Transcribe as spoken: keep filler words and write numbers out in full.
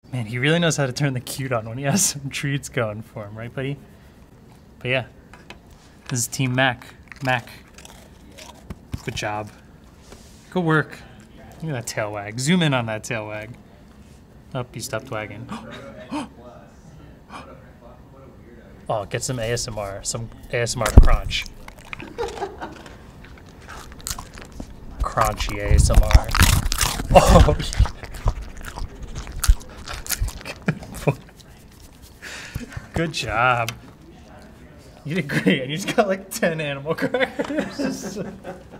Man, he really knows how to turn the cute on when he has some treats going for him, right, buddy? But yeah, this is Team Mac. Mac. Good job. Good work. Look at that tail wag. Zoom in on that tail wag. Oh, he stopped wagging. Oh, get some A S M R. Some A S M R crunch. Crunchy A S M R. Oh, good job. You did great. And you just got like ten animal crackers.